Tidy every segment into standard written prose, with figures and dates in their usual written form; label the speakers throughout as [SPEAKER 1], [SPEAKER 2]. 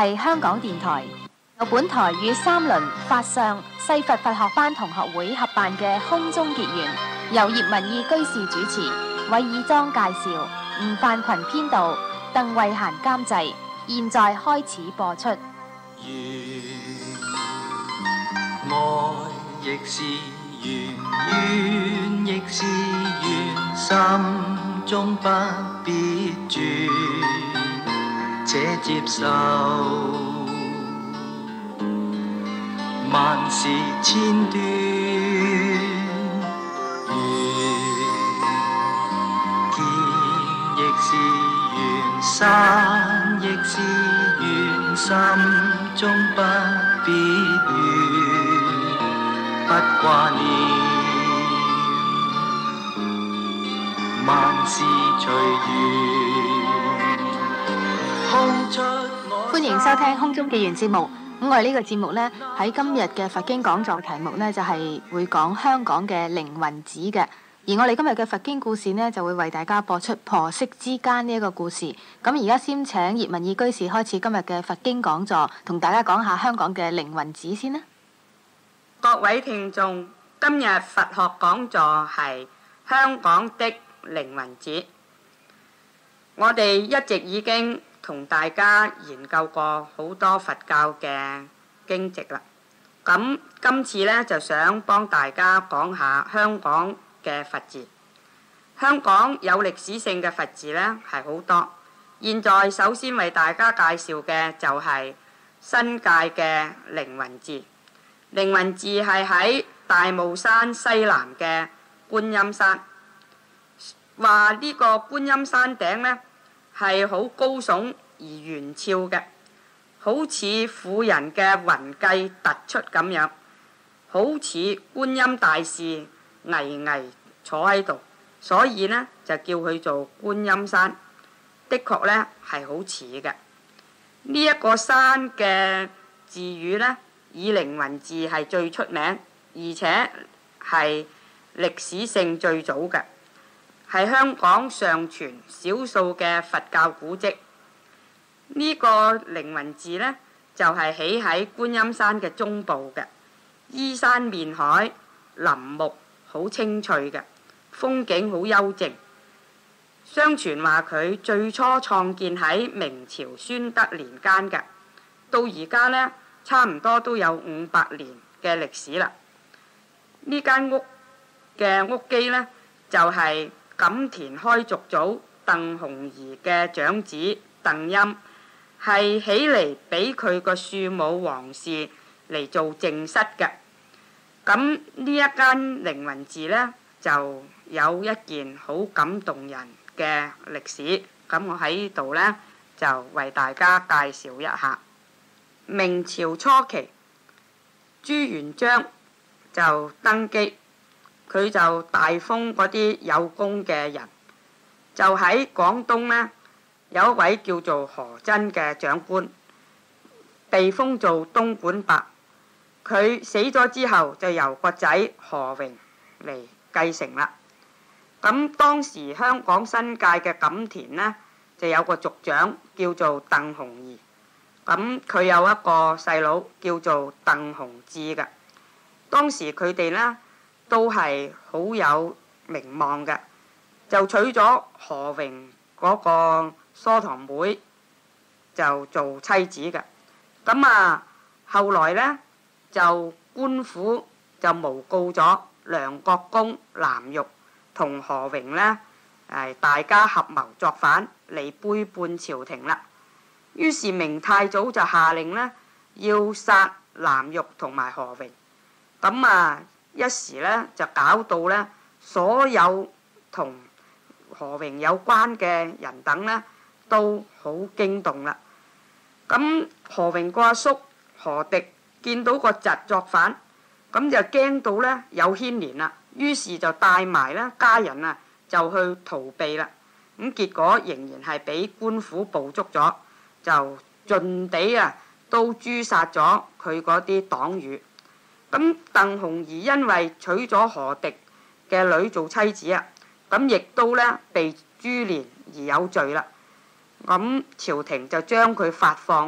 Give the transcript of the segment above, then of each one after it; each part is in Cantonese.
[SPEAKER 1] 係香港電台，由本台與三輪法相西佛佛學班同學會合辦嘅空中結緣，由葉文義居士主持，韋爾莊介紹，吳范群編導，鄧慧嫻監製。現在開始播出。
[SPEAKER 2] 愛亦是緣，緣亦是緣，心中不必轉，且接受萬事千端。緣見亦是緣，散亦是緣，心中不必怨，不掛念，萬事隨緣，空出我。
[SPEAKER 1] 歡迎收聽空中結緣節目。咁我哋呢個節目呢，喺今日嘅佛經講座題目呢，就係會講香港嘅凌雲寺嘅。而我哋今日嘅佛經故事呢，就會為大家播出婆媳之間呢一個故事。咁而家先請葉文義居士開始今日嘅佛經講座，同大家講下香港嘅凌雲寺先啦。
[SPEAKER 3] 各位聽眾，今日佛學講座係香港的凌雲寺。我哋一直已經同大家研究過好多佛教嘅經籍啦。咁今次呢，就想幫大家講下香港嘅佛寺。香港有歷史性嘅佛寺呢係好多。現在首先為大家介紹嘅就係新界嘅凌雲寺。凌雲寺係喺大霧山西南嘅觀音山。話呢個觀音山頂呢係好高聳而圓峭嘅，好似婦人嘅雲髻突出咁樣，好似觀音大士巍巍坐喺度，所以呢就叫佢做觀音山。的確呢係好似嘅。呢一個山嘅寺宇呢，以凌雲寺係最出名，而且係歷史性最早嘅，係香港尚存少數嘅佛教古蹟。呢個凌雲寺呢，就係起喺觀音山嘅中部嘅，依山面海，林木好青翠嘅，風景好幽靜。相傳話佢最初創建喺明朝宣德年間嘅，到而家呢，差唔多都有500年嘅歷史啦。呢間屋嘅屋基呢，就係錦田開族祖鄧洪儀嘅長子鄧欽，係起嚟俾佢個庶母王氏嚟做淨室嘅。咁呢一間凌雲寺呢，就有一件好感動人嘅歷史。咁我喺呢度呢，就為大家介紹一下。明朝初期，朱元璋就登基，佢就大封嗰啲有功嘅人。就喺廣東呢，有一位叫做何真嘅長官，被封做東莞伯。佢死咗之後，就由個仔何榮嚟繼承啦。咁當時香港新界嘅錦田呢，就有個族長叫做鄧洪儀。咁佢有一個細佬叫做鄧洪志嘅。當時佢哋呢，都係好有名望嘅，就娶咗何榮嗰個疏堂妹就做妻子嘅。咁後來呢，就官府就誣告咗梁國公藍玉同何榮呢，大家合謀作反嚟背叛朝廷啦。於是明太祖就下令呢，要殺藍玉同埋何榮。咁一時呢，就搞到呢，所有同何榮有關嘅人等呢，都好驚動啦。咁何榮個阿叔何迪見到個侄作反，咁就驚到呢有牽連啦，於是就帶埋呢家人就去逃避啦。咁結果仍然係俾官府捕捉咗，就盡地都誅殺咗佢嗰啲黨羽。咁鄧洪儀因為娶咗何迪嘅女做妻子咁亦都呢被株連而有罪啦。咁朝廷就將佢發放呢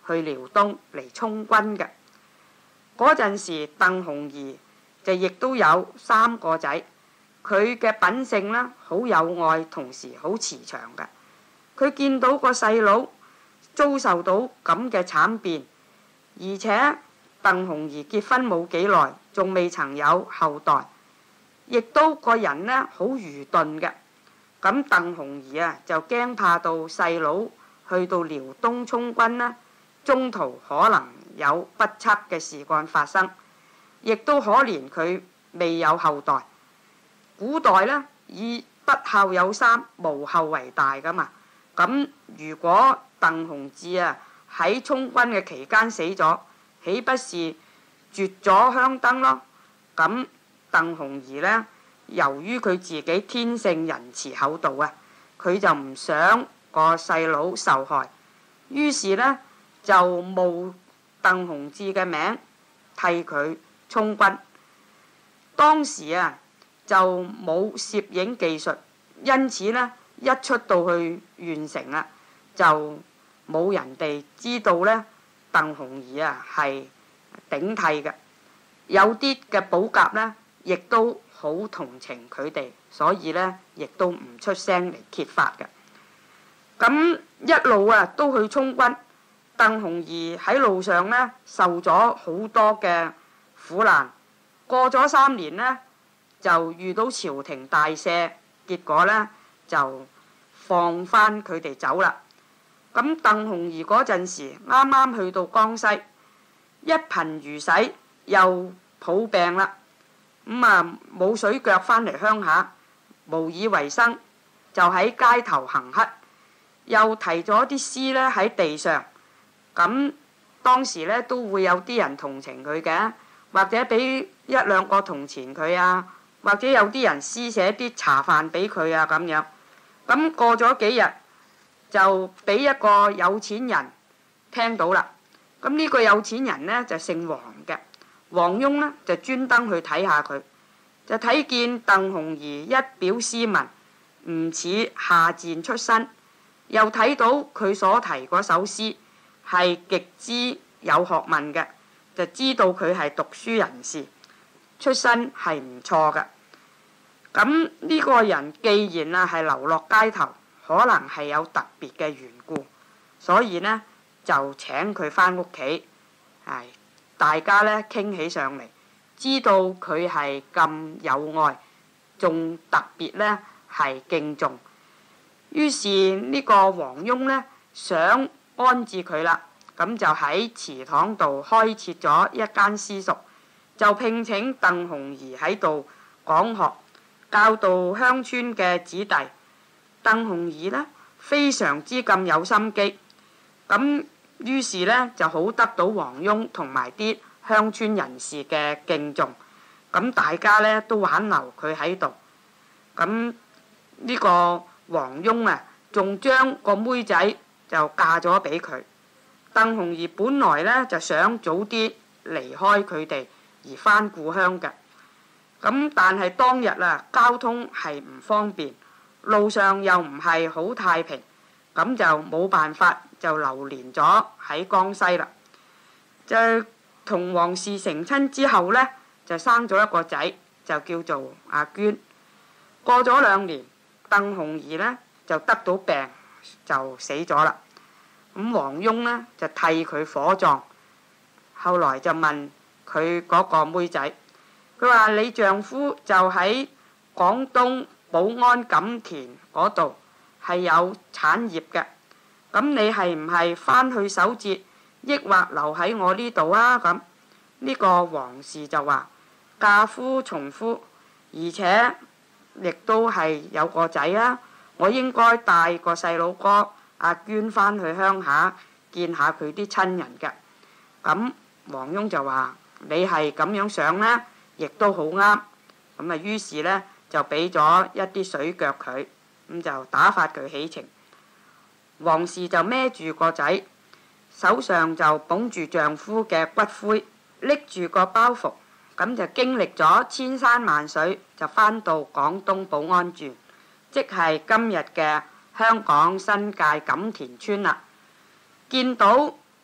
[SPEAKER 3] 去遼東嚟充軍嘅。嗰陣時，鄧洪儀就亦都有3個仔，佢嘅品性呢好有愛，同時好慈祥嘅。佢見到個細佬遭受到咁嘅慘變，而且鄧洪儀結婚冇幾耐，仲未曾有後代，亦都個人呢好愚鈍嘅。咁鄧洪儀啊就驚怕到細佬去到遼東充軍呢，中途可能有不測嘅事幹發生，亦都可憐佢未有後代。古代呢，以不孝有三，無後為大噶嘛。咁如果鄧洪志啊喺充軍嘅期間死咗，豈不是絕咗香燈咯？咁鄧洪儀呢，由於佢自己天性仁慈厚道啊，佢就唔想個細佬受害，於是呢，就冒鄧洪志嘅名替佢充軍。當時啊就冇攝影技術，因此呢，一出到去縣城啊，就冇人哋知道呢鄧洪儀啊係頂替嘅。有啲嘅保甲呢，亦都好同情佢哋，所以呢，亦都唔出聲嚟揭發嘅。咁一路啊都去充軍，鄧洪儀喺路上呢，受咗好多嘅苦難。過咗3年呢，就遇到朝廷大赦，結果呢，就放翻佢哋走啦。咁鄧洪儀嗰陣時啱啱去到江西，一貧如洗，又抱病啦，冇水腳返嚟鄉下，無以為生，就喺街頭行乞，又提咗啲詩呢喺地上。咁當時呢，都會有啲人同情佢嘅，或者俾1、2個銅錢佢啊，或者有啲人施捨啲茶飯俾佢啊咁樣。咁過咗幾日，就俾一個有錢人聽到啦。咁呢個有錢人呢，就姓黃嘅，黃翁呢，就專登去睇下佢，就睇見鄧洪儀一表斯文，唔似下賤出身，又睇到佢所提嗰首詩係極之有學問嘅，就知道佢係讀書人士，出身係唔錯嘅。咁呢個人既然啊係流落街頭，可能係有特別嘅緣故，所以呢，就請佢返屋企，大家呢傾起上嚟，知道佢係咁有愛，仲特別呢係敬重。於是呢個黃翁呢，想安置佢啦，咁就喺祠堂度開設咗一間私塾，就聘請鄧洪儀喺度講學，教導鄉村嘅子弟。鄧洪儀呢，非常之咁有心機，咁於是呢，就好得到黃翁同埋啲鄉村人士嘅敬重，咁大家呢，都挽留佢喺度。咁呢個黃翁啊，仲將個妹仔就嫁咗俾佢。鄧洪儀本來呢，就想早啲離開佢哋而返故鄉嘅，咁但係當日啊交通係唔方便，路上又唔係好太平，咁就冇辦法，就流連咗喺江西啦。就同黃氏成親之後呢，就生咗一個仔，就叫做阿娟。過咗2年，鄧洪儀呢就得到病，就死咗啦。咁黃翁呢就替佢火葬，後來就問佢嗰個妹仔，佢話：你丈夫就喺廣東寶安錦田嗰度係有產業嘅，咁你係唔係返去守節，抑或留喺我呢度啊？咁呢個黃氏就話：嫁夫從夫，而且亦都係有個仔啊，我應該帶個細佬哥阿娟返去鄉下見下佢啲親人嘅。咁黃翁就話：你係咁樣想呢，亦都好啱。咁於是呢，就俾咗一啲水腳佢，咁就打發佢起程。黃氏就孭住個仔，手上就捧住丈夫嘅骨灰，拎住個包袱，咁就經歷咗千山萬水，就返到廣東寶安縣，即係今日嘅香港新界錦田村啦。見到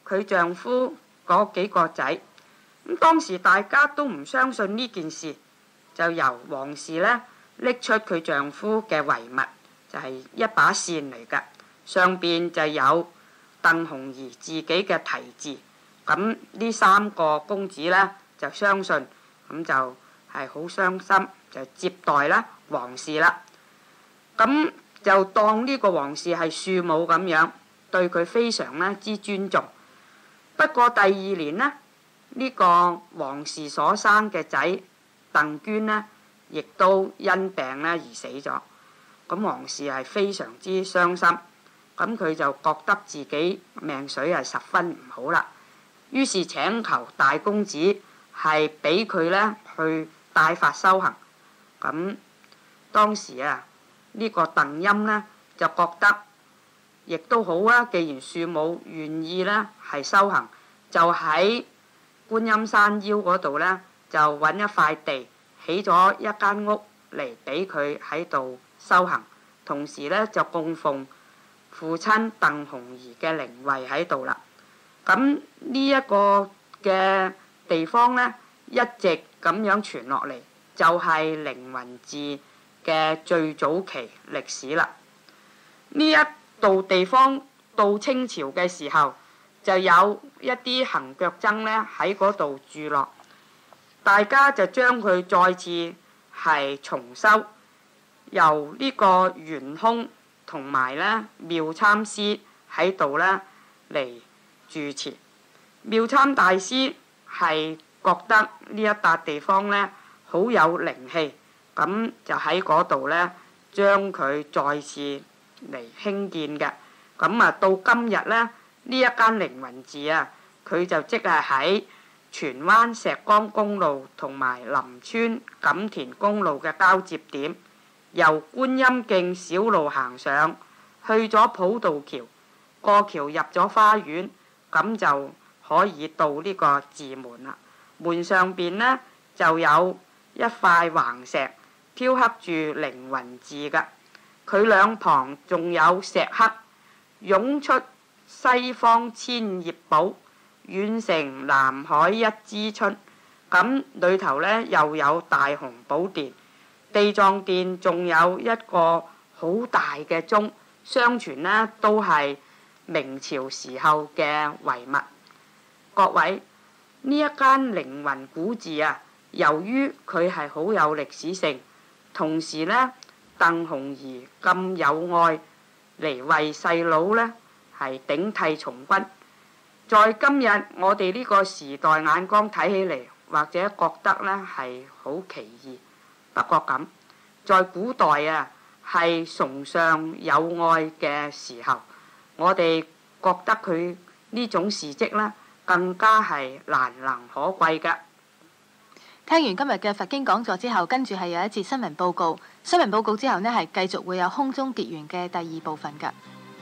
[SPEAKER 3] 佢丈夫嗰幾個仔。咁當時大家都唔相信呢件事，就由王氏呢拎出佢丈夫嘅遺物，就係一把扇嚟㗎，上邊就有鄧洪儀自己嘅題字。咁呢3個公子呢，就相信，咁就係好傷心，就接待啦王氏啦。咁就當呢個王氏係庶母咁樣，對佢非常呢之尊重。不過第2年呢，呢個王氏所生嘅仔鄧娟呢，亦都因病呢而死咗。咁王氏係非常之傷心，咁佢就覺得自己命水係十分唔好啦。於是請求大公子係俾佢呢去帶法修行。咁當時啊，呢個鄧歆呢就覺得亦都好啊，既然庶母願意呢係修行，就喺觀音山腰嗰度呢，就揾一塊地起咗一間屋嚟俾佢喺度修行，同時呢就供奉父親鄧洪儀嘅靈位喺度啦。咁呢一個嘅地方呢，一直咁樣傳落嚟，就係凌雲寺嘅最早期歷史啦。呢一度地方到清朝嘅時候，就有一啲行腳僧呢喺嗰度住落，大家就將佢再次係重修，由呢個圓空同埋呢妙參師喺度呢嚟住持。妙參大師係覺得呢一笪地方呢好有靈氣，咁就喺嗰度呢將佢再次嚟興建嘅。咁啊到今日呢，呢一間凌雲寺啊，佢就即係喺荃灣石崗公路同埋林村錦田公路嘅交接點，由觀音徑小路行上去咗普渡橋，過橋入咗花園，咁就可以到呢個寺門啦。門上邊呢，就有一塊橫石雕刻住凌雲寺嘅，佢兩旁仲有石刻湧出西方千葉寶，遠城南海一枝春。咁裏頭呢，又有大雄寶殿，地藏殿仲有一個好大嘅鐘，相傳呢都係明朝時候嘅遺物。各位，呢一間凌雲古寺啊，由於佢係好有歷史性，同時呢，鄧洪儀咁有愛嚟為細佬呢係頂替從軍，在今日我哋呢個時代眼光睇起嚟，或者覺得呢係好奇異。不過咁，在古代啊，係崇尚有愛嘅時候，我哋覺得佢呢種事蹟呢，更加係難能可貴嘅。
[SPEAKER 1] 聽完今日嘅佛經講座之後，跟住係有一節新聞報告。新聞報告之後呢，係繼續會有空中結緣嘅第2部分㗎。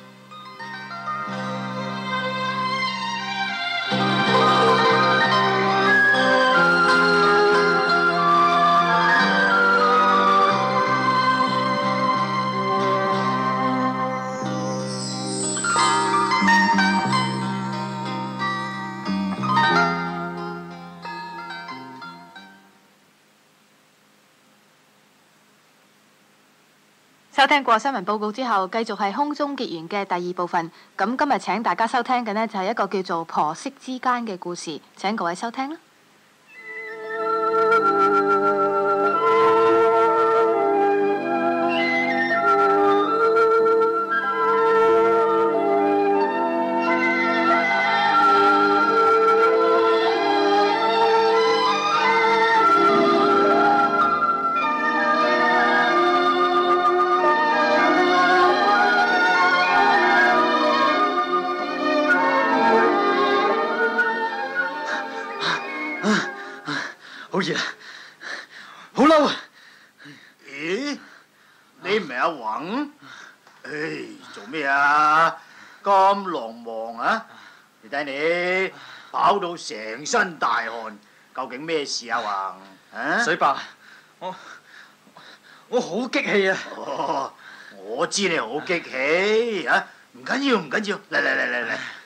[SPEAKER 1] 收聽過新聞報告之後，繼續係空中結緣嘅第2部分。咁今日請大家收聽嘅呢，就係一個叫做婆媳之間嘅故事，請各位收聽啦。
[SPEAKER 4] 好熱啊！好嬲啊！
[SPEAKER 5] 咦？你唔係阿宏？唉，做咩啊？咁狼忙啊！你睇你跑到成身大汗，究竟咩事啊？宏啊？
[SPEAKER 4] 水伯，我好激氣啊！
[SPEAKER 5] 哦，我知你好激氣啊！唔緊要，唔緊要，嚟，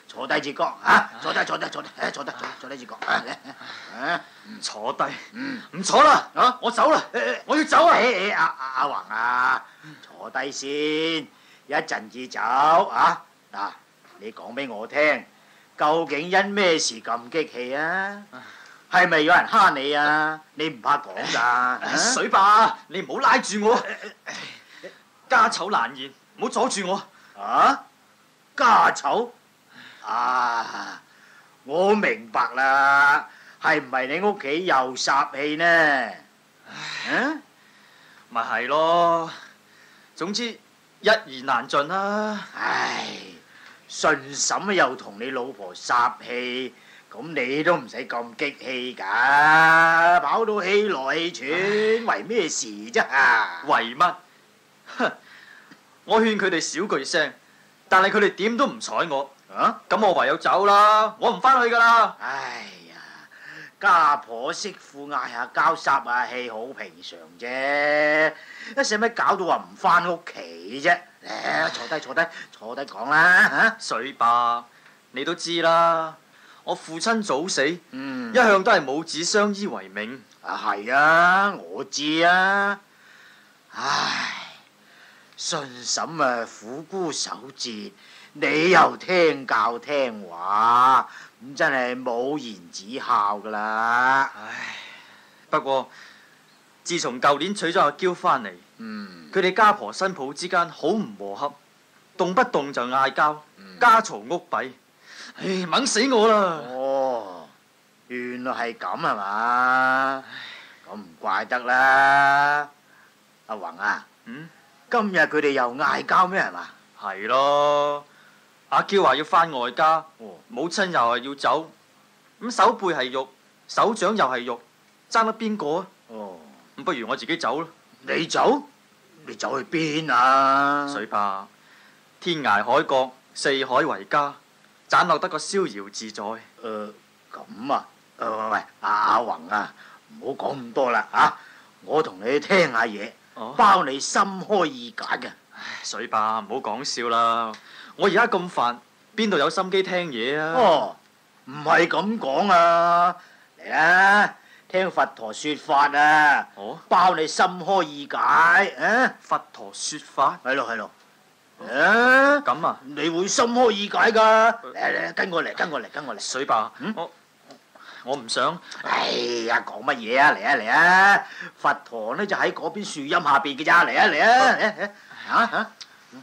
[SPEAKER 5] 坐低至講嚇，坐低，坐低，坐低，坐低至講啊！
[SPEAKER 4] 坐低，
[SPEAKER 5] 嗯，
[SPEAKER 4] 唔坐啦，
[SPEAKER 5] 啊
[SPEAKER 4] 我走啦，我要走啊！
[SPEAKER 5] 阿宏啊，坐低先，一陣至走啊！嗱，你講俾我聽，究竟因咩事咁激氣啊？係咪有人蝦你啊？你唔怕講㗎？
[SPEAKER 4] 水壩，你唔好拉住我，家醜難言，唔好阻住我。
[SPEAKER 5] 啊？家醜啊！我明白啦，係唔係你屋企又霎氣呢？啊？
[SPEAKER 4] 咪係咯，總之一言難盡啦。
[SPEAKER 5] 唉，順嬸又同你老婆霎氣，咁你都唔使咁激氣㗎，跑到氣來氣喘，為咩事啫？
[SPEAKER 4] 為乜？哼！我勸佢哋少句聲，但係佢哋點都唔睬我。
[SPEAKER 5] 啊？
[SPEAKER 4] 咁我唯有走啦，我唔翻去㗎啦。
[SPEAKER 5] 唉呀，家婆媳婦嗌下交霎下氣好平常啫，一使乜搞到話唔翻屋企啫？坐低坐低講啦嚇。
[SPEAKER 4] 水壩，你都知啦，我父親早死，
[SPEAKER 5] 嗯
[SPEAKER 4] 一向都係母子相依為命。
[SPEAKER 5] 係啊，我知啊。唉，順嬸啊，苦姑守節，你又聽教聽話，咁真係冇言子孝噶啦。
[SPEAKER 4] 唉，不過自從舊年娶咗阿嬌翻嚟，
[SPEAKER 5] 嗯，
[SPEAKER 4] 佢哋家婆新抱之間好唔和洽，動不動就嗌交，
[SPEAKER 5] 嗯
[SPEAKER 4] 家嘈屋閉，唉，掹死我啦！
[SPEAKER 5] 哦，原來係咁係嘛？咁唔怪得啦。阿宏啊，
[SPEAKER 4] 嗯，
[SPEAKER 5] 今日佢哋又嗌交咩係嘛？
[SPEAKER 4] 係咯，阿嬌話要翻外家，
[SPEAKER 5] 哦
[SPEAKER 4] 母親又係要走，咁手背係肉，手掌又係肉，爭得邊個啊？
[SPEAKER 5] 哦，
[SPEAKER 4] 咁不如我自己走啦。
[SPEAKER 5] 你走？你走去邊啊？
[SPEAKER 4] 水壩，天涯海角，四海為家，盞落得個逍遙自在。
[SPEAKER 5] 咁啊？喂，阿宏啊，唔好講咁多啦嚇，我同你聽下嘢，
[SPEAKER 4] 哦，
[SPEAKER 5] 包你心開意解嘅。
[SPEAKER 4] 水壩，唔好講笑啦！我而家咁煩，邊度有心機聽嘢啊？
[SPEAKER 5] 哦，唔係咁講啊，嚟啦，聽佛陀說法啊，
[SPEAKER 4] 哦，
[SPEAKER 5] 包你心開意解啊！
[SPEAKER 4] 佛陀說法，
[SPEAKER 5] 係咯，啊，
[SPEAKER 4] 咁啊，
[SPEAKER 5] 你會心開意解噶？嚟，跟我嚟。
[SPEAKER 4] 水壩，
[SPEAKER 5] 嗯
[SPEAKER 4] 我唔想。
[SPEAKER 5] 哎呀，講乜嘢啊？嚟啊！佛陀呢就喺嗰邊樹蔭下邊嘅咋，嚟啊！嚇！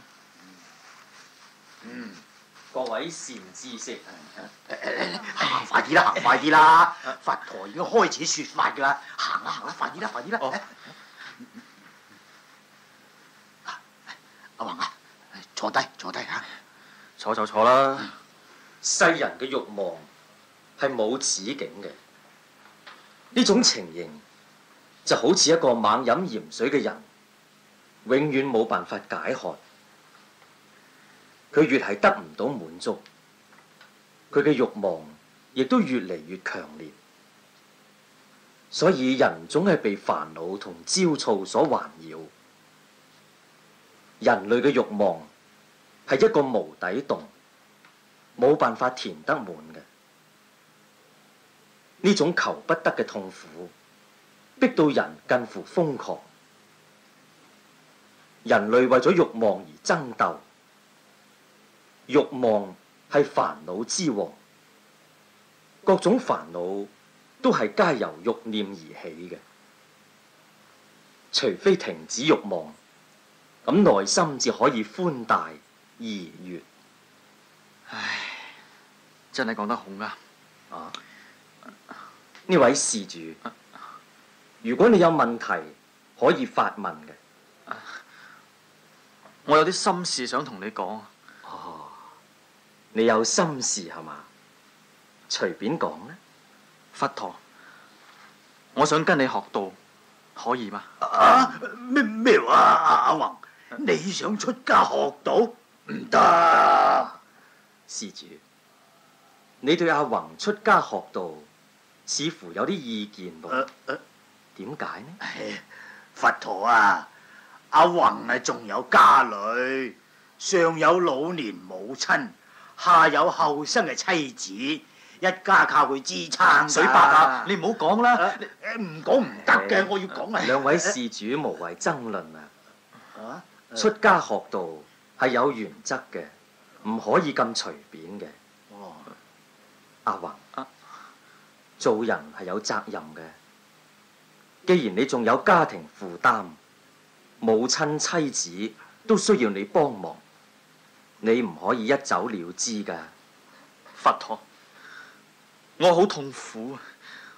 [SPEAKER 4] 各位善知識，
[SPEAKER 5] 行快啲啦！佛陀已經開始説法㗎啦，行啦，快啲啦！
[SPEAKER 4] 哦
[SPEAKER 5] 阿宏啊，坐低嚇。
[SPEAKER 4] 坐就坐啦。
[SPEAKER 6] 世人嘅慾望係冇止境嘅，呢種情形就好似一個猛飲鹽水嘅人，永遠冇辦法解渴。佢越係得唔到滿足，佢嘅慾望亦都越嚟越強烈。所以人總係被煩惱同焦躁所環繞。人類嘅慾望係一個無底洞，冇辦法填得滿嘅。呢種求不得嘅痛苦，逼到人近乎瘋狂。人類為咗慾望而爭鬥，慾望係煩惱之王，各種煩惱都係皆由慾念而起嘅。除非停止慾望，咁內心至可以寬大怡悅。
[SPEAKER 4] 唉，真係講得好啱。
[SPEAKER 6] 啊！呢位施主，如果你有問題，可以發問嘅。
[SPEAKER 4] 我有啲心事想同你講。
[SPEAKER 6] 哦，你有心事係嘛？隨便講啦。
[SPEAKER 4] 佛陀，我想跟你學道，可以嗎？
[SPEAKER 5] 咩話？阿宏，你想出家學道？唔得。
[SPEAKER 6] 施主，你對阿宏出家學道似乎有啲意見噃？點解呢？
[SPEAKER 5] 佛陀啊，阿宏仲有家女，上有老年母親， 下有後生嘅妻子，一家靠佢支撐㗎。
[SPEAKER 4] 水伯啊，你唔好講啦。
[SPEAKER 5] 唔講唔得嘅，我要講啊！
[SPEAKER 6] 兩位事主無謂爭論啊！
[SPEAKER 5] 啊
[SPEAKER 6] 出家學道係有原則嘅，唔可以咁隨便嘅。
[SPEAKER 5] 哦
[SPEAKER 6] 阿宏，做人係有責任嘅。既然你仲有家庭負擔，母親妻子都需要你幫忙，你唔可以一走了之㗎。
[SPEAKER 4] 佛陀，我好痛苦啊！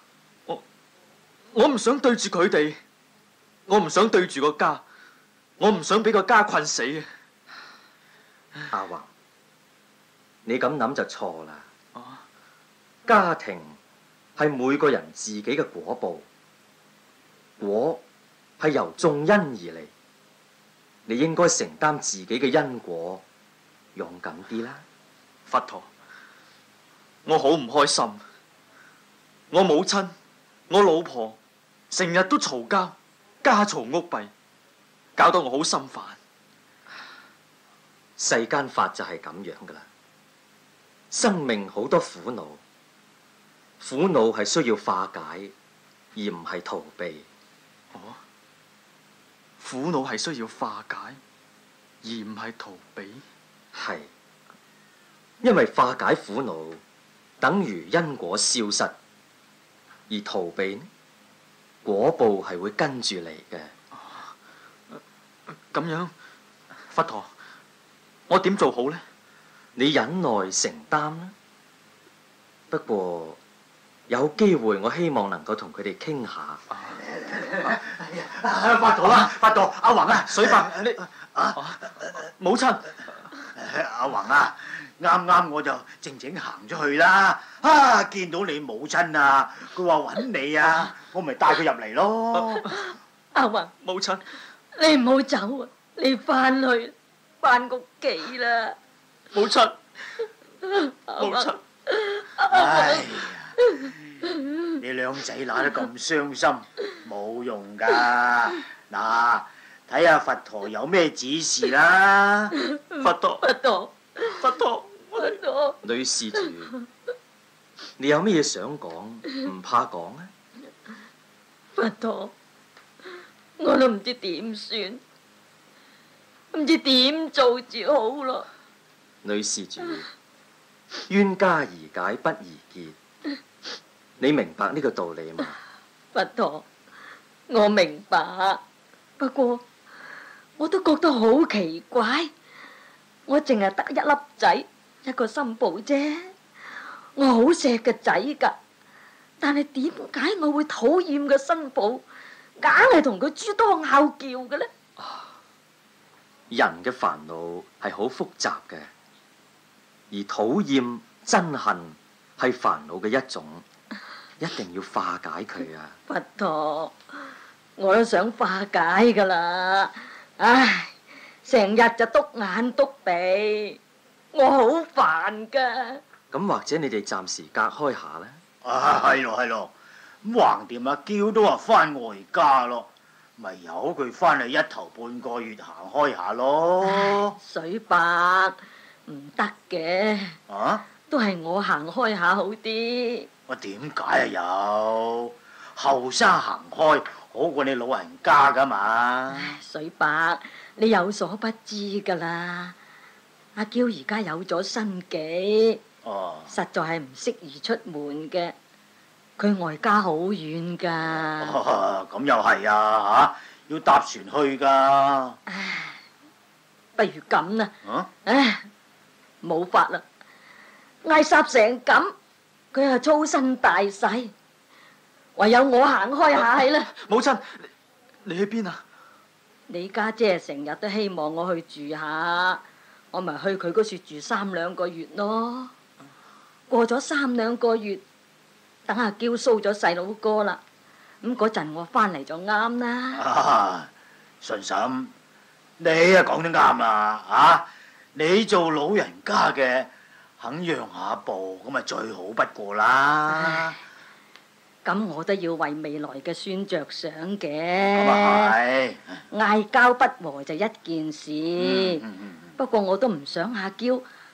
[SPEAKER 4] 我唔想對住佢哋，我唔想對住個家，我唔想俾個家困死啊！
[SPEAKER 6] 阿宏，你咁諗就錯啦。
[SPEAKER 4] 啊
[SPEAKER 6] 家庭係每個人自己嘅果報，果係由種因而嚟，你應該承擔自己嘅因果，勇敢啲啦。
[SPEAKER 4] 佛陀，我好唔開心，我母親、我老婆成日都嘈交，家嘈屋閉，搞到我好心煩。
[SPEAKER 6] 世間法就係咁樣噶啦，生命好多苦惱，苦惱係需要化解，而唔係逃避。
[SPEAKER 4] 苦惱係需要化解，而唔係逃避。
[SPEAKER 6] 係，因為化解苦惱等於因果消失，而逃避呢，果報係會跟住嚟嘅。
[SPEAKER 4] 咁樣，佛陀，我點做好呢？
[SPEAKER 6] 你忍耐承擔啦。不過有機會，我希望能夠同佢哋傾下。
[SPEAKER 5] 佛陀啊，佛陀，阿宏啊，
[SPEAKER 4] 水伯，你母親，
[SPEAKER 5] 阿宏啊，啱啱我就靜靜行咗去啦。啊，見到你母親啊，佢話揾你啊，我咪帶佢入嚟咯。
[SPEAKER 7] 阿宏，
[SPEAKER 4] 母親，
[SPEAKER 7] 你唔好走啊！你翻去，翻屋企啦。
[SPEAKER 4] 母親，
[SPEAKER 7] 阿
[SPEAKER 4] 母親
[SPEAKER 7] 宏，，
[SPEAKER 5] 哎呀，你兩仔乸得咁傷心，冇用噶。嗱，睇下佛陀有咩指示啦。
[SPEAKER 4] 佛陀，
[SPEAKER 7] 佛陀，
[SPEAKER 4] 佛陀，
[SPEAKER 7] 佛陀，
[SPEAKER 6] 女施主，你有咩嘢想講？唔怕講啊！
[SPEAKER 7] 佛陀，我都唔知點算，唔知點做至好咯。
[SPEAKER 6] 女施主，冤家宜解不宜結，你明白呢個道理嘛？
[SPEAKER 7] 佛陀，我明白，不過我都覺得好奇怪，我淨係得一粒仔，一個心抱啫，我好錫個仔㗎，但係點解我會討厭個新抱，硬係同佢諸多拗撬嘅呢？
[SPEAKER 6] 人嘅煩惱係好複雜嘅，而討厭、憎恨係煩惱嘅一種，一定要化解佢啊！
[SPEAKER 7] 佛陀，我都想化解噶啦，唉，成日就篤眼篤鼻，我好煩噶。
[SPEAKER 6] 咁或者你哋暫時隔開下啦。
[SPEAKER 5] 啊，係咯係咯，咁橫掂阿嬌都話翻外家咯，咪由佢翻去一頭半個月行開下咯。
[SPEAKER 7] 水伯唔得嘅，
[SPEAKER 5] 啊？
[SPEAKER 7] 都係我行開下好啲。
[SPEAKER 5] 我點解啊有？後生行開好過你老人家噶嘛。
[SPEAKER 7] 唉，水伯，你有所不知噶啦，阿嬌而家有咗新紀，
[SPEAKER 5] 哦，
[SPEAKER 7] 實在係唔適宜出門嘅。佢外家好遠噶。
[SPEAKER 5] 咁又係啊嚇，要搭船去噶。
[SPEAKER 7] 唉，不如咁啦。
[SPEAKER 5] 啊？
[SPEAKER 7] 唉，冇法啦，嗌霎成咁，佢係粗身大細，唯有我行開下係啦。
[SPEAKER 4] 母親，你去邊啊？
[SPEAKER 7] 你家姐成日都希望我去住下，我咪去佢嗰處住3兩個月咯。過咗3兩個月，等阿嬌蘇咗細佬哥啦，咁嗰陣我翻嚟就啱啦。
[SPEAKER 5] 啊，順嬸，你啊講得啱啦嚇！你做老人家嘅，肯讓下步，咁咪最好不過啦。
[SPEAKER 7] 咁我都要為未來嘅孫着想
[SPEAKER 5] 咁
[SPEAKER 7] 嘅。
[SPEAKER 5] 啊係。
[SPEAKER 7] 嗌交不和就一件事，
[SPEAKER 5] 嗯
[SPEAKER 7] 不過我都唔想阿嬌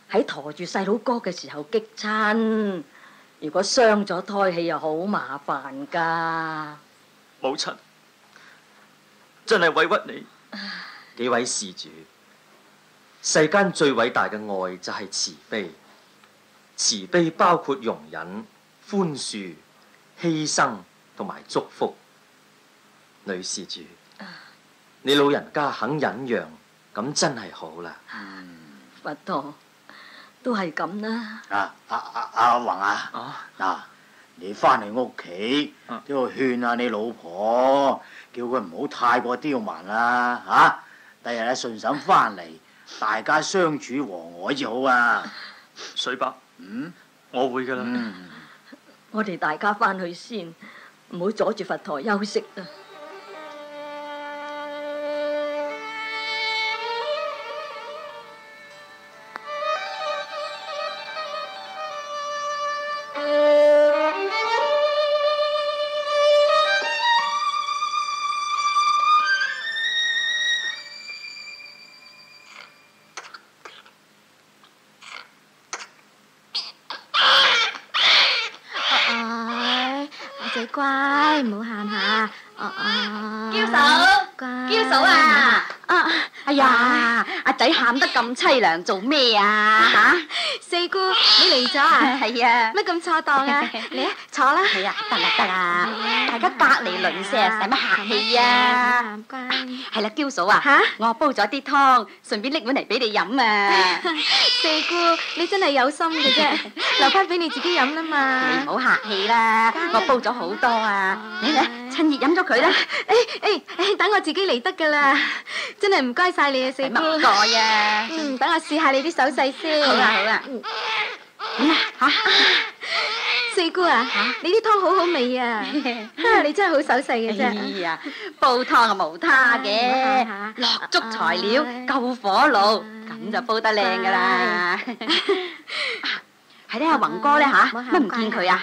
[SPEAKER 7] 喺馱住細佬哥嘅時候激親，如果傷咗胎氣又好麻煩噶。
[SPEAKER 4] 母親，真係委屈你。
[SPEAKER 6] 幾位事主，世間最偉大嘅愛就係慈悲，慈悲包括容忍、寬恕、犧牲同埋祝福。女事主，你老人家肯忍讓，咁真係好啦。
[SPEAKER 7] 佛陀都係咁啦。
[SPEAKER 5] 阿宏嗱，你翻嚟屋企都要勸下你老婆，叫佢唔好太過刁蠻啦嚇。第日順嬸翻嚟，大家相處和藹至好啊。
[SPEAKER 4] 水伯，我會噶啦。
[SPEAKER 7] 我哋大家翻去先，唔好阻住佛陀休息啊！
[SPEAKER 1] 仔乖，唔好喊下。
[SPEAKER 3] 嬌嫂，
[SPEAKER 1] 乖，
[SPEAKER 3] 嬌嫂啊！哎呀，
[SPEAKER 1] 啊
[SPEAKER 3] 阿仔喊得咁凄涼，做咩啊？嚇！
[SPEAKER 1] 四姑，你嚟咗啊？
[SPEAKER 3] 係啊。
[SPEAKER 1] 乜咁錯當啊？嚟啊，坐啦。
[SPEAKER 3] 係啊，得啦得啦，大家隔離鄰舍，使乜客氣啊？
[SPEAKER 1] 乖。
[SPEAKER 3] 係啦，嬌嫂啊，
[SPEAKER 1] 嚇
[SPEAKER 3] 我煲咗啲湯，順便拎碗嚟俾你飲啊！
[SPEAKER 1] 四姑，你真係有心嘅啫，留翻俾你自己飲啦嘛。
[SPEAKER 3] 你唔好客氣啦，我煲咗好多啊！你嚟，趁熱飲咗佢啦。
[SPEAKER 1] 等我自己嚟得噶啦，真係唔該晒你啊，四姑。
[SPEAKER 3] 乜該啊？
[SPEAKER 1] 等我試下你啲手勢先。
[SPEAKER 3] 好啦好啦。點啊？嚇！
[SPEAKER 1] 四姑啊，你啲湯好好味啊！你真係好手勢嘅啫。
[SPEAKER 3] 哎呀，煲湯啊無他嘅，落足材料，夠火爐，咁就煲得靚噶啦。係咧，阿宏哥咧嚇，乜唔見佢啊？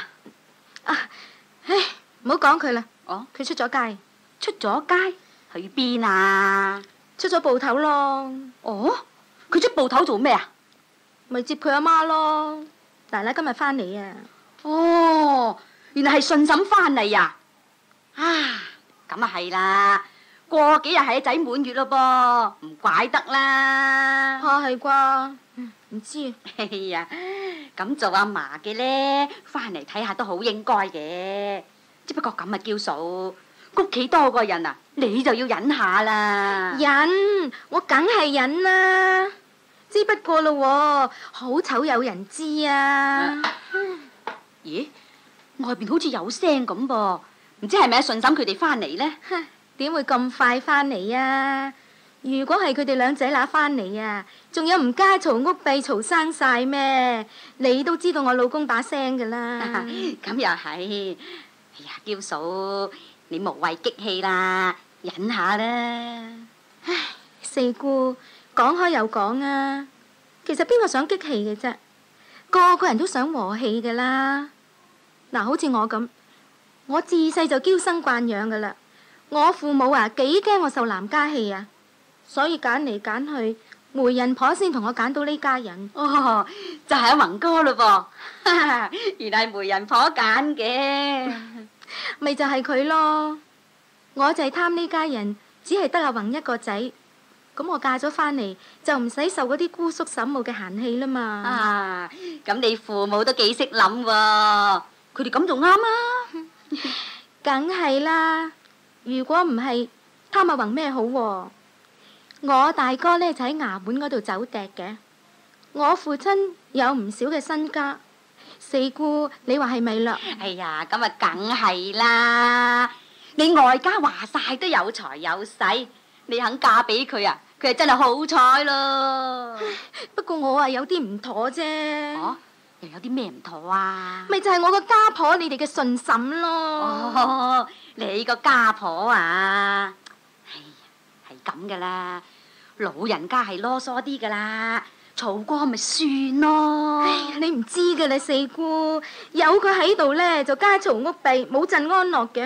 [SPEAKER 1] 唔好講佢啦。
[SPEAKER 3] 哦，
[SPEAKER 1] 佢出咗街。
[SPEAKER 3] 出咗街？去邊啊？
[SPEAKER 1] 出咗埠頭咯。
[SPEAKER 3] 哦，佢出埠頭做咩啊？
[SPEAKER 1] 咪接佢阿媽咯。奶奶今日翻嚟啊。
[SPEAKER 3] 哦，原來係順嬸翻嚟啊！啊，咁啊係啦，過幾日係仔滿月咯噃，唔怪得啦。
[SPEAKER 1] 係啩？唔知。
[SPEAKER 3] 哎呀，咁做阿嫲嘅呢，翻嚟睇下都好應該嘅。只不過咁啊，嬌嫂，屋企多個人啊，你就要忍下啦。
[SPEAKER 1] 忍，我梗係忍啦。之不過咯，好醜有人知啊。
[SPEAKER 3] 咦，外邊好似有聲咁噃，唔知係咪阿順嬸佢哋翻嚟呢？
[SPEAKER 1] 點會咁快翻嚟啊？如果係佢哋兩仔乸翻嚟啊，仲有唔家嘈屋閉嘈生晒咩？你都知道我老公把聲噶啦。
[SPEAKER 3] 咁又係。哎呀，嬌嫂，你無謂激氣啦，忍下啦。
[SPEAKER 1] 唉，四姑講開又講啊，其實邊個想激氣嘅啫？個個人都想和氣噶啦。嗱，好似我咁，我自細就嬌生慣養噶啦。我父母啊，幾驚我受男家氣啊，所以揀嚟揀去，媒人婆先同我揀到呢家人。
[SPEAKER 3] 哦，就係阿宏哥咯噃，原來係媒人婆揀嘅，
[SPEAKER 1] 咪就係佢咯。我就係貪呢家人，只係得阿宏一個仔，咁我嫁咗翻嚟就唔使受嗰啲姑叔嬸母嘅閒氣啦嘛。
[SPEAKER 3] 啊，咁你父母都幾識諗喎，佢哋咁仲啱啊。
[SPEAKER 1] 梗係啦，如果唔係貪阿宏咩好喎？我大哥呢就喺衙門嗰度走趯嘅，我父親有唔少嘅身家，四姑你話係咪啦？
[SPEAKER 3] 哎呀，咁啊梗係啦，你外家話晒都有財有勢，你肯嫁俾佢啊，佢係真係好彩咯。
[SPEAKER 1] 不過我啊有啲唔妥啫。
[SPEAKER 3] 哦，又有啲咩唔妥啊？
[SPEAKER 1] 咪就係我個家婆你哋嘅順嬸咯。
[SPEAKER 3] 哦，你個家婆啊？哎呀，係咁噶啦。老人家係囉嗦啲噶啦，嘈過咪算咯。
[SPEAKER 1] 哎呀，你唔知嘅啦，四姑，有佢喺度呢，就家嘈屋閉，冇陣安樂嘅。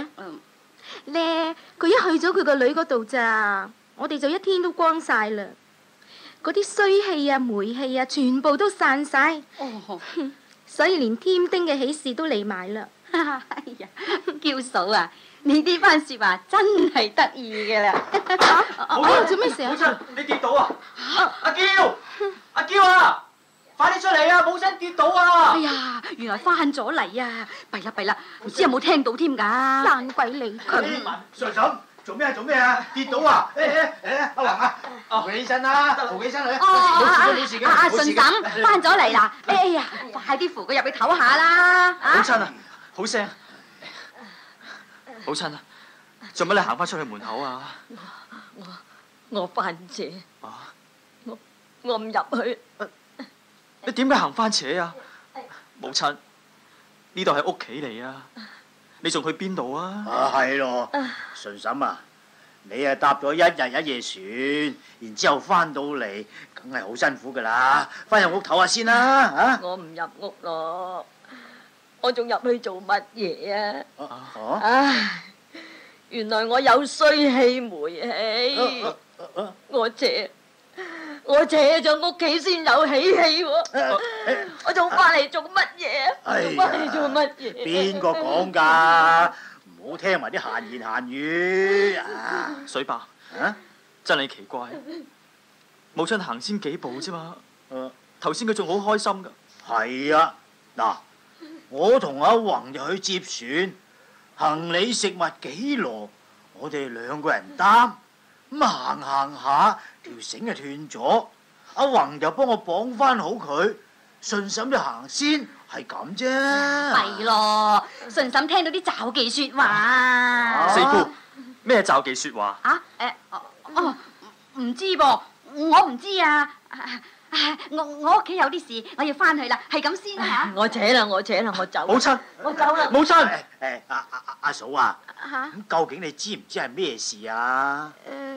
[SPEAKER 1] 呢，佢一去咗佢個女嗰度咋，我哋就一天都光晒啦。
[SPEAKER 8] 嗰啲衰氣啊、霉氣啊，全部都散晒，
[SPEAKER 9] 哦，
[SPEAKER 8] 所以連添丁嘅喜事都嚟埋啦。
[SPEAKER 9] 哎呀，嬌嫂啊，你呢番説話真係得意嘅啦。
[SPEAKER 8] 做咩事啊？
[SPEAKER 4] 母親，你跌倒啊！阿嬌，阿嬌啊！快啲出嚟啊！母親跌倒啊！
[SPEAKER 9] 哎呀，原來翻咗嚟啊！弊啦弊啦，唔知有冇聽到添㗎？
[SPEAKER 8] 爛鬼你佢！
[SPEAKER 5] 常嬸做咩啊？跌倒啊！阿宏啊，扶起身啦，扶起身佢。冇事嘅，
[SPEAKER 9] 阿順嬸翻咗嚟啦！哎呀，快啲扶佢入去唞下啦！
[SPEAKER 4] 母親啊，好聲！母親啊，做乜你行翻出去門口啊？
[SPEAKER 7] 我犯邪，
[SPEAKER 4] 啊！
[SPEAKER 7] 我唔入去。
[SPEAKER 4] 你點解行翻斜啊？母親，呢度係屋企嚟啊！你仲去邊度啊？
[SPEAKER 5] 係咯，順嬸啊，你啊搭咗一日一夜船，然之後翻到嚟，梗係好辛苦噶啦，翻入屋唞下先啦，嚇！
[SPEAKER 7] 我唔入屋咯，我仲入去做乜嘢啊？唉，原來我有衰氣霉氣，我借咗屋企先有喜氣喎，我仲翻嚟做乜嘢？翻嚟做乜嘢？
[SPEAKER 5] 邊個講㗎？唔好聽埋啲閒言閒語啊！
[SPEAKER 4] 水伯，真係奇怪，母親行先幾步啫嘛。頭先佢仲好開心㗎。
[SPEAKER 5] 係啊，嗱，我同阿宏就去接船，行李食物幾籮，我哋兩個人擔。咁行下，條繩就斷咗，阿宏就幫我綁翻好佢，順嬸就行先，係咁啫。
[SPEAKER 9] 係咯，順嬸聽到啲詐忌説話。
[SPEAKER 4] 四姑，咩詐忌説話？
[SPEAKER 9] 唔知噃，我唔知啊。我屋企有啲事，我要翻去啦，係咁先嚇。
[SPEAKER 7] 我扯啦，我走。
[SPEAKER 4] 母親，
[SPEAKER 7] 我走啦。
[SPEAKER 4] 母親，
[SPEAKER 5] 阿嫂啊，咁究竟你知唔知係咩事啊？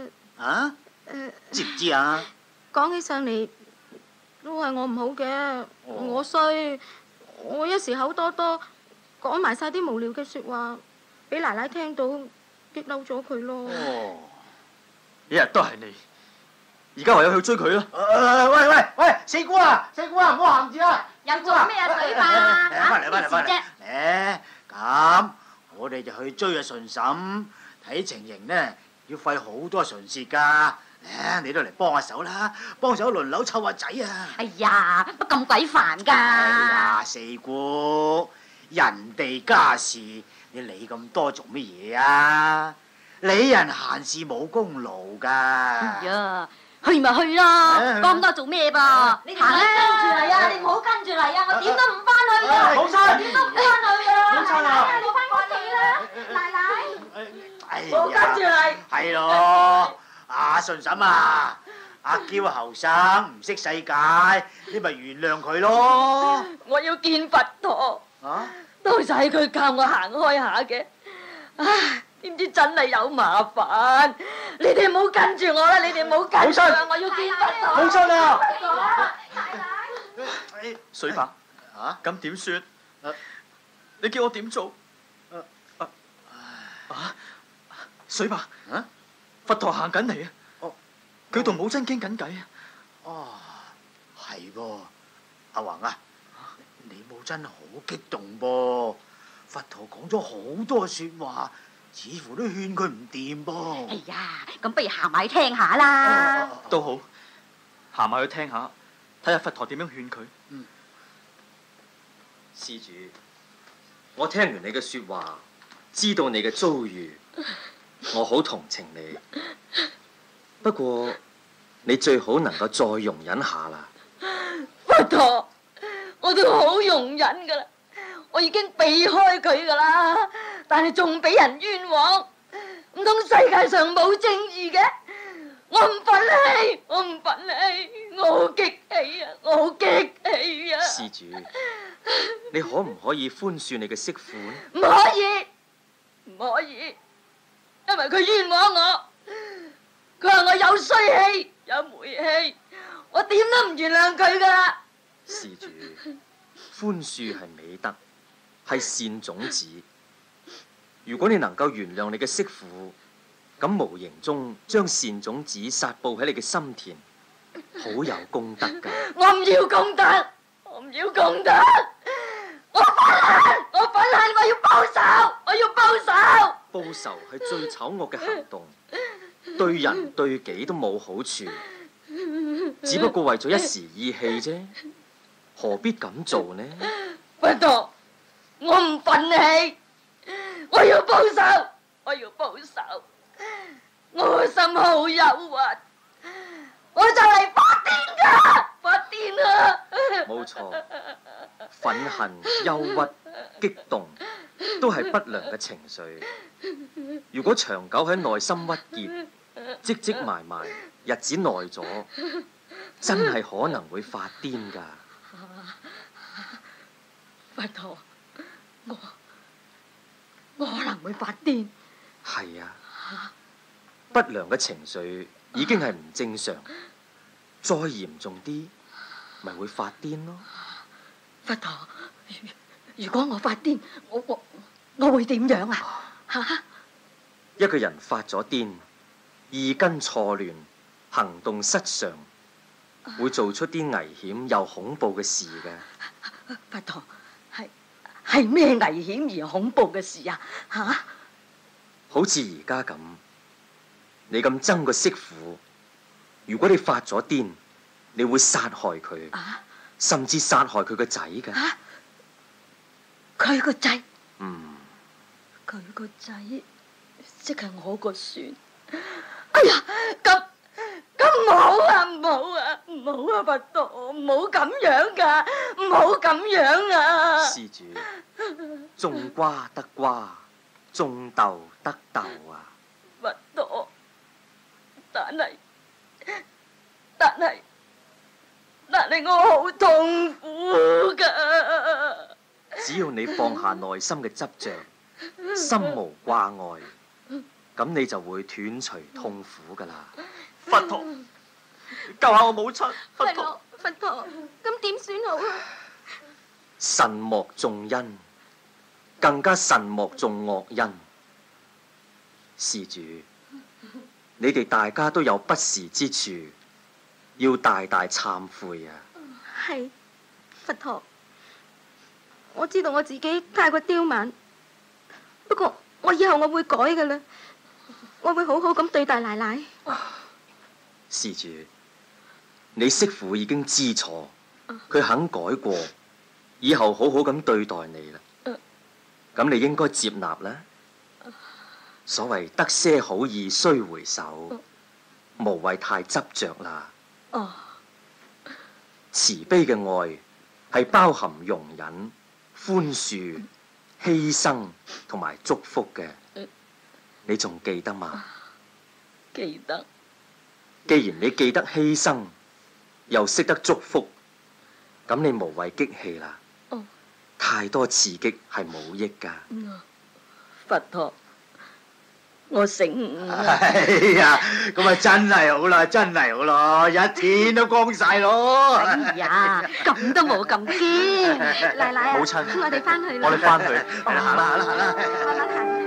[SPEAKER 5] 知唔知啊？
[SPEAKER 8] 講起上嚟都係我唔好嘅，我衰，我一時口多多，講埋晒啲無聊嘅説話，俾奶奶聽到，激嬲咗佢咯。
[SPEAKER 4] 一日都係你。而家唯有去追佢啦！
[SPEAKER 5] 喂，四姑啊，唔好行住啊！
[SPEAKER 9] 又做咩啊，水伯啊？
[SPEAKER 5] 翻嚟！咁我哋就去追阿順嬸，睇情形呢，要費好多唇舌㗎。你都嚟幫下手啦，幫手輪流湊下仔啊！
[SPEAKER 9] 哎呀，乜咁鬼煩㗎？
[SPEAKER 5] 哎呀，四姑，人哋家事你理咁多做乜嘢啊？理人閒事冇功勞㗎。
[SPEAKER 9] 哎呀！去咪去咯，講咁多做咩噃？你行啦，跟住嚟啊！你唔好跟住嚟啊！我點都唔翻去啊！
[SPEAKER 5] 母親，
[SPEAKER 9] 點都唔翻去啊！
[SPEAKER 5] 母親啊！
[SPEAKER 9] 你翻屋企啦，奶奶。
[SPEAKER 7] 我跟住嚟。
[SPEAKER 5] 係咯，阿順嬸啊，阿嬌後生唔識世界，你咪原諒佢咯。
[SPEAKER 7] 我要見佛陀。當時係佢教我行開下嘅，唉。點知真係有麻煩，你哋唔好跟住我啦，你哋唔好跟住我，我要見佛陀。
[SPEAKER 5] 母親啊！
[SPEAKER 9] 奶奶。
[SPEAKER 4] 水伯，咁點算？你叫我點做？水伯，佛陀行緊嚟啊！佢同母親傾緊偈啊！
[SPEAKER 5] 係噃，阿宏啊，你母親好激動噃，佛陀講咗好多説話。似乎都勸佢唔掂噃。
[SPEAKER 9] 哎呀，咁不如行埋去聽下啦。
[SPEAKER 4] 都好，行埋去聽下，睇下佛陀點樣勸佢。
[SPEAKER 6] 施主，我聽完你嘅説話，知道你嘅遭遇，我好同情你。不過你最好能夠再容忍下啦。
[SPEAKER 7] 佛陀，我都好容忍噶啦，我已經避開佢噶啦。但係仲俾人冤枉，唔通世界上冇正義嘅？我唔忿氣，我好激氣啊！我好激氣啊！
[SPEAKER 6] 施主，你可唔可以寬恕你嘅媳婦呢？
[SPEAKER 7] 唔可以，因為佢冤枉我，佢話我有衰氣，有霉氣，我點都唔原諒佢噶啦。
[SPEAKER 6] 施主，寬恕係美德，係善種子。如果你能夠原諒你嘅媳婦，咁無形中將善種子撒布喺你嘅心田， 好有功德㗎。
[SPEAKER 7] 我唔要功德，我唔要功德，我憤恨，我要報仇，我要報仇。
[SPEAKER 6] 報仇係最醜惡嘅行動，對人對己都冇好處，只不過為咗一時意氣啫，何必咁做呢？
[SPEAKER 7] 佛陀，我唔忿氣，我要報仇，我要報仇，我個心好憂鬱，我就嚟發癲㗎，發癲啊！
[SPEAKER 6] 冇錯，憤恨、憂鬱、激動都係不良嘅情緒。如果長久喺內心鬱結，積積埋埋，日子耐咗，真係可能會發癲㗎。
[SPEAKER 7] 佛陀，我可能會發癲。
[SPEAKER 6] 係啊，不良嘅情緒已經係唔正常，再嚴重啲，咪會發癲咯。
[SPEAKER 7] 佛陀，如果我發癲，我會點樣啊？嚇！
[SPEAKER 6] 一個人發咗癲，意根錯亂，行動失常，會做出啲危險又恐怖嘅事嘅。
[SPEAKER 7] 佛陀，係咩危險而恐怖嘅事啊？嚇！
[SPEAKER 6] 好似而家咁，你咁憎個媳婦，如果你發咗癲，你會殺害佢，甚至殺害佢個仔嘅。
[SPEAKER 7] 佢個仔？
[SPEAKER 6] 佢
[SPEAKER 7] 個仔即係我個孫。哎呀，咁唔好啊，唔好啊，唔好啊，佛陀，唔好咁樣噶，唔好咁樣啊！
[SPEAKER 6] 施主，種瓜得瓜，種豆得豆啊！
[SPEAKER 7] 佛陀，但係我好痛苦噶。
[SPEAKER 6] 只要你放下內心嘅執着，心無掛礙，咁你就會斷除痛苦噶啦。
[SPEAKER 4] 佛陀，救下我母親！佛陀，
[SPEAKER 8] 佛陀，咁點算好啊？
[SPEAKER 6] 慎莫種因，更加慎莫種惡因。施主，你哋大家都有不是之處，要大大懺悔啊！
[SPEAKER 8] 係，佛陀，我知道我自己太過刁蠻，不過我以後我會改嘅啦，我會好好咁對待奶奶。
[SPEAKER 6] 施主，你媳婦已經知錯，佢肯改過，以後好好咁對待你啦。咁你應該接納啦。所謂得些好意須回首，無謂太執着啦。慈悲嘅愛係包含容忍、寬恕、犧牲同埋祝福嘅，你仲記得嗎？
[SPEAKER 7] 記得。
[SPEAKER 6] 既然你記得犧牲，又識得祝福，咁你無謂激氣啦。太多刺激係冇益噶。
[SPEAKER 7] 佛陀，我醒悟啦。
[SPEAKER 5] 哎呀，咁啊真係好啦，真係好咯，一天都光晒咯。
[SPEAKER 8] 哎呀，咁都冇咁驚，奶奶啊，
[SPEAKER 4] 母親，
[SPEAKER 8] 我哋翻去啦。
[SPEAKER 4] 我哋翻去。
[SPEAKER 5] 行啦，行啦，行啦。
[SPEAKER 8] 慢慢行。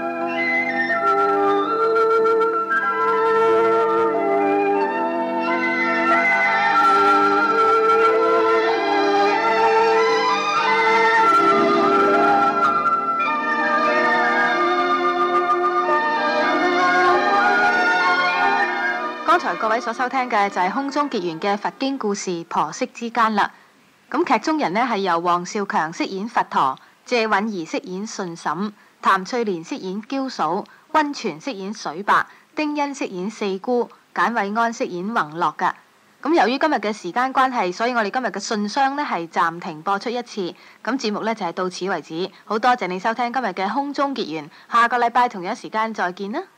[SPEAKER 1] 剛才各位所收聽嘅就係空中結緣嘅佛經故事《婆媳之間》啦。咁劇中人呢係由黃少強飾演佛陀，謝允兒飾演順嬸，譚翠蓮飾演嬌嫂，溫泉飾演水伯，丁欣飾演四姑，簡偉安飾演宏樂噶。咁由於今日嘅時間關係，所以我哋今日嘅信箱呢係暫停播出一次。咁節目呢就係到此為止。好多謝你收聽今日嘅空中結緣，下個禮拜同樣時間再見啦。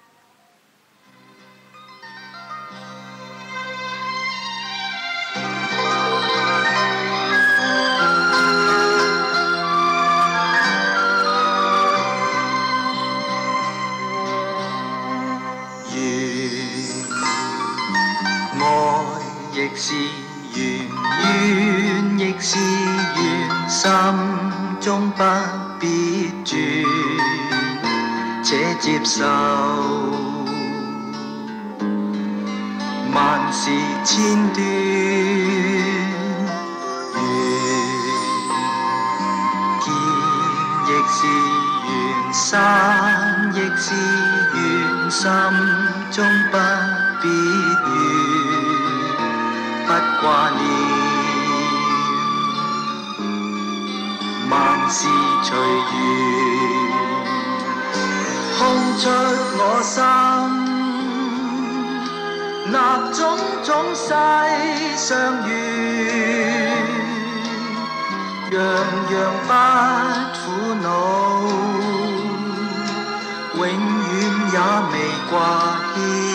[SPEAKER 2] 亦是緣，緣亦是緣，心中不必轉，且接受。 萬事千端，緣見亦是緣，散亦是緣，心中不必怨，不掛念，萬事隨緣，空出我心，納種種世上緣，樣樣不苦惱，永遠也未掛牽。